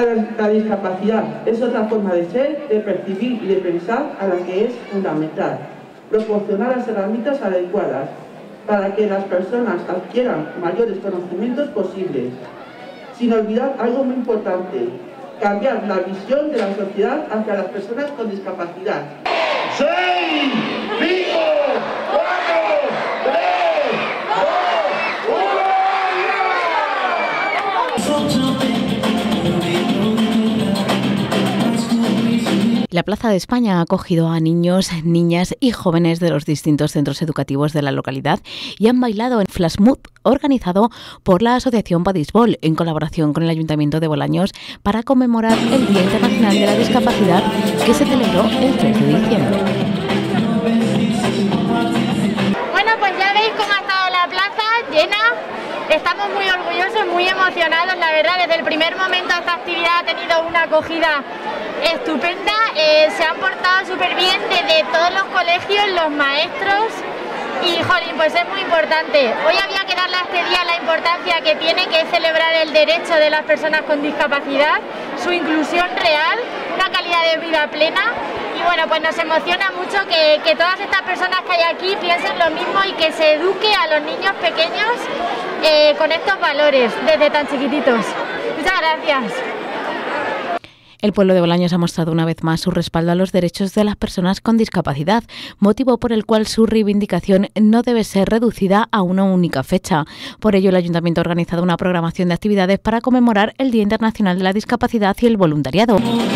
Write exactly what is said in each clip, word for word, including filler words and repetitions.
La, la discapacidad es otra forma de ser, de percibir y de pensar a la que es fundamental proporcionar las herramientas adecuadas para que las personas adquieran mayores conocimientos posibles, sin olvidar algo muy importante: cambiar la visión de la sociedad hacia las personas con discapacidad. seis, cinco, cuatro, tres, dos, uno, La Plaza de España ha acogido a niños, niñas y jóvenes de los distintos centros educativos de la localidad y han bailado en Flash Mob, organizado por la Asociación Padisbol en colaboración con el Ayuntamiento de Bolaños para conmemorar el Día Internacional de la Discapacidad que se celebró el trece de diciembre. Bueno, pues ya veis cómo ha estado la plaza llena. Estamos muy orgullosos, muy emocionados, la verdad. Desde el primer momento esta actividad ha tenido una acogida estupenda. Eh, se han portado súper bien desde todos los colegios, los maestros, y jolín, pues es muy importante. Hoy había que darle a este día la importancia que tiene, que es celebrar el derecho de las personas con discapacidad, su inclusión real, una calidad de vida plena. Y bueno, pues nos emociona mucho que, que todas estas personas que hay aquí piensen lo mismo y que se eduque a los niños pequeños eh, con estos valores desde tan chiquititos. Muchas gracias. El pueblo de Bolaños ha mostrado una vez más su respaldo a los derechos de las personas con discapacidad, motivo por el cual su reivindicación no debe ser reducida a una única fecha. Por ello, el Ayuntamiento ha organizado una programación de actividades para conmemorar el Día Internacional de la Discapacidad y el voluntariado.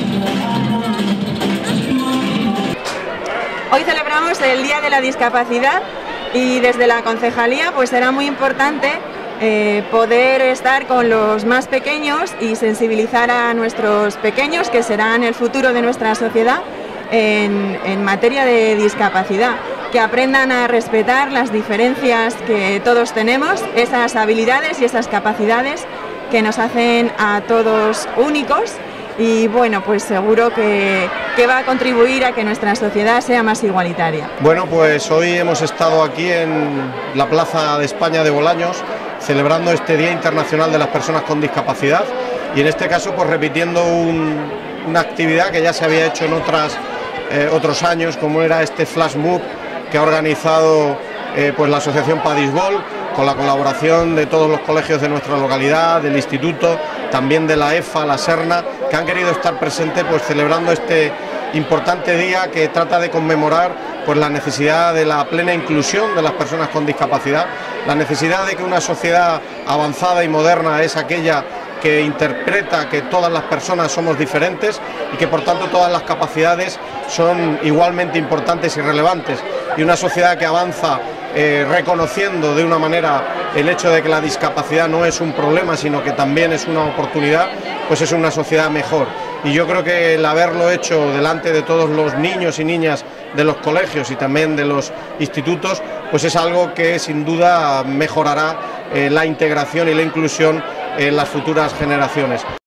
Hoy celebramos el Día de la Discapacidad y desde la concejalía pues será muy importante Eh, poder estar con los más pequeños y sensibilizar a nuestros pequeños, que serán el futuro de nuestra sociedad, en, en materia de discapacidad, que aprendan a respetar las diferencias que todos tenemos, esas habilidades y esas capacidades que nos hacen a todos únicos. Y bueno, pues seguro que, que va a contribuir a que nuestra sociedad sea más igualitaria. Bueno, pues hoy hemos estado aquí en la Plaza de España de Bolaños celebrando este Día Internacional de las Personas con Discapacidad y en este caso pues repitiendo un, una actividad que ya se había hecho en otras, eh, otros años, como era este Flash Mob que ha organizado eh, pues la Asociación Padisbol con la colaboración de todos los colegios de nuestra localidad, del instituto, también de la E F A, la Serna, que han querido estar presentes pues celebrando este importante día que trata de conmemorar pues la necesidad de la plena inclusión de las personas con discapacidad, la necesidad de que una sociedad avanzada y moderna es aquella que interpreta que todas las personas somos diferentes y que por tanto todas las capacidades son igualmente importantes y relevantes, y una sociedad que avanza eh, reconociendo de una manera el hecho de que la discapacidad no es un problema sino que también es una oportunidad, pues es una sociedad mejor. Y yo creo que el haberlo hecho delante de todos los niños y niñas de los colegios y también de los institutos, pues es algo que sin duda mejorará eh, la integración y la inclusión en las futuras generaciones.